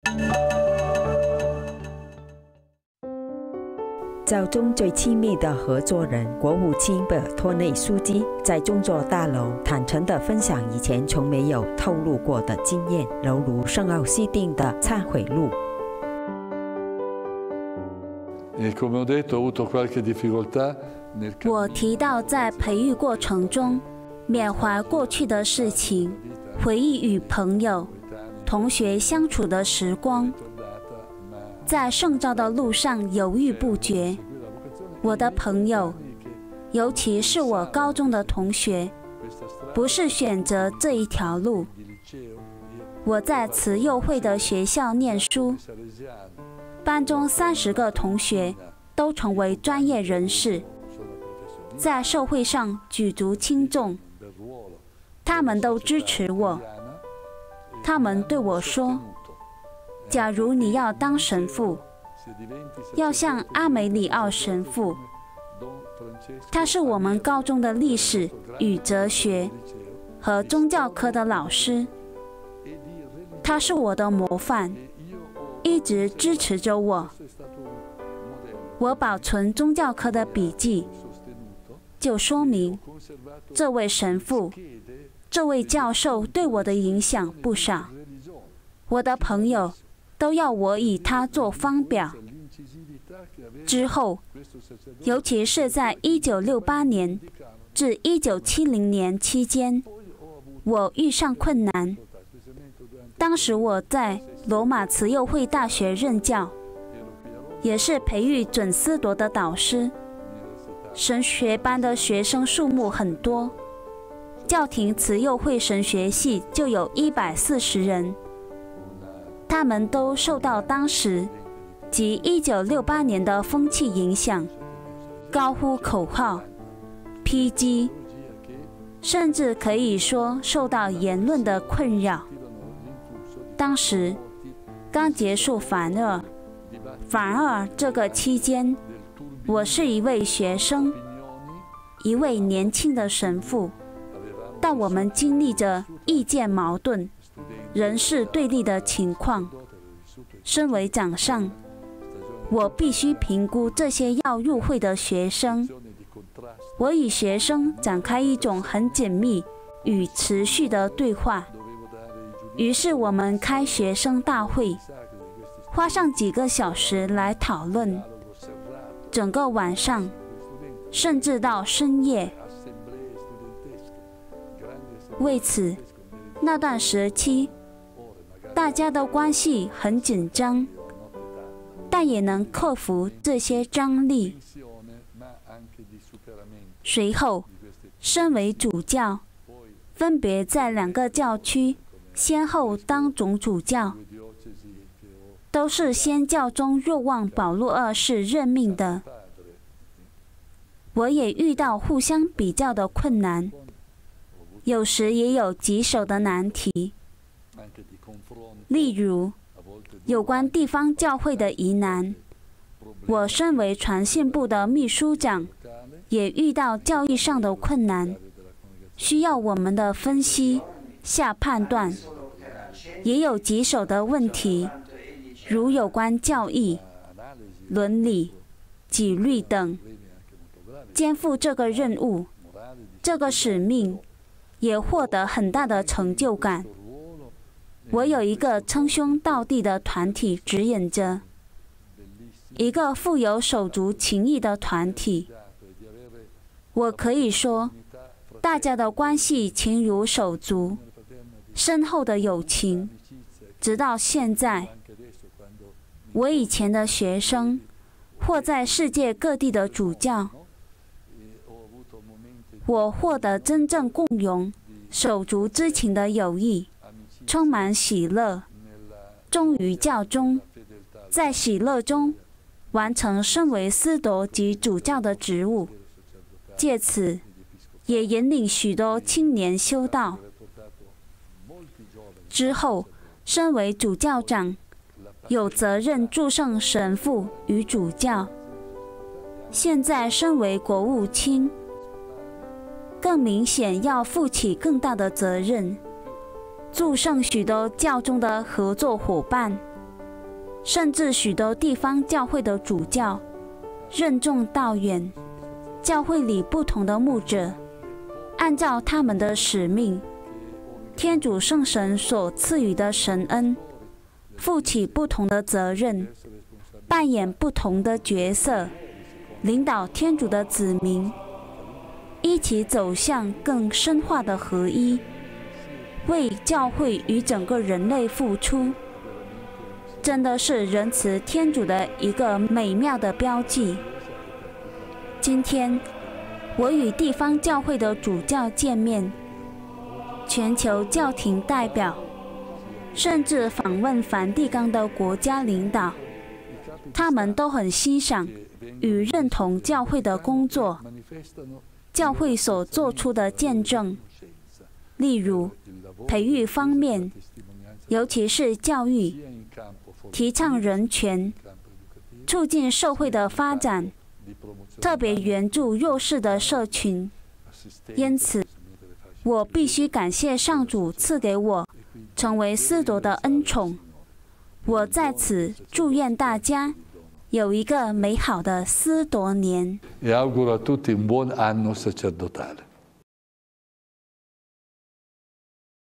教宗最亲密的合作人国务卿贝尔托内书记在中座大楼坦诚地分享以前从没有透露过的经验，犹如圣奥西定的忏悔录。 我提到在培育过程中缅怀过去的事情，回忆与朋友、同学相处的时光，在圣召的路上犹豫不决。我的朋友，尤其是我高中的同学，不是选择这一条路。我在慈幼会的学校念书，班中30个同学都成为专业人士，在社会上举足轻重。他们都支持我。他们对我说，假如你要当神父，要像阿梅里奥神父，他是我们高中的历史与哲学和宗教科的老师，他是我的模范，一直支持着我。我保存宗教科的笔记，就说明这位神父、这位教授对我的影响不少。我的朋友都要我以他做方表。之后，尤其是在1968年至1970年期间，我遇上困难。当时我在罗马慈幼会大学任教，也是培育准司铎的导师。神学班的学生数目很多，教廷慈幼会神学系就有140人。他们都受到当时及1968年的风气影响，高呼口号、批击，甚至可以说受到言论的困扰。当时刚结束反二这个期间，我是一位学生，一位年轻的神父，但我们经历着意见矛盾、人事对立的情况。身为长上，我必须评估这些要入会的学生。我与学生展开一种很紧密与持续的对话。于是我们开学生大会，花上几个小时来讨论，整个晚上，甚至到深夜。为此，那段时期，大家的关系很紧张，但也能克服这些张力。随后，身为主教，分别在2个教区先后当总主教，都是先教宗若望保禄2世任命的。我也遇到互相比较的困难，有时也有棘手的难题。例如，有关地方教会的疑难，我身为传信部的秘书长，也遇到教义上的困难，需要我们的分析、下判断。也有棘手的问题，如有关教义、伦理、纪律等。肩负这个任务、这个使命，也获得很大的成就感。我有一个称兄道弟的团体指引着，一个富有手足情谊的团体。我可以说，大家的关系情如手足，深厚的友情，直到现在。我以前的学生，或在世界各地的主教，我获得真正共融手足之情的友谊，充满喜乐，忠于教宗，在喜乐中完成身为司铎及主教的职务，借此也引领许多青年修道。之后，身为主教长，有责任祝圣神父与主教。现在身为国务卿，更明显要负起更大的责任，祝圣许多教中的合作伙伴。 甚至许多地方教会的主教任重道远，教会里不同的牧者按照他们的使命，天主圣神所赐予的神恩，负起不同的责任，扮演不同的角色，领导天主的子民一起走向更深化的合一，为教会与整个人类付出，真的是仁慈天主的一个美妙的标记。今天我与地方教会的主教见面，全球教廷代表，甚至访问梵蒂冈的国家领导，他们都很欣赏与认同教会的工作，教会所做出的见证，例如培育方面，尤其是教育，提倡人权，促进社会的发展，特别援助弱势的社群。因此，我必须感谢上主赐给我成为司铎的恩宠。我在此祝愿大家有一个美好的司铎年。 E auguro a tutti un buon anno sacerdotale.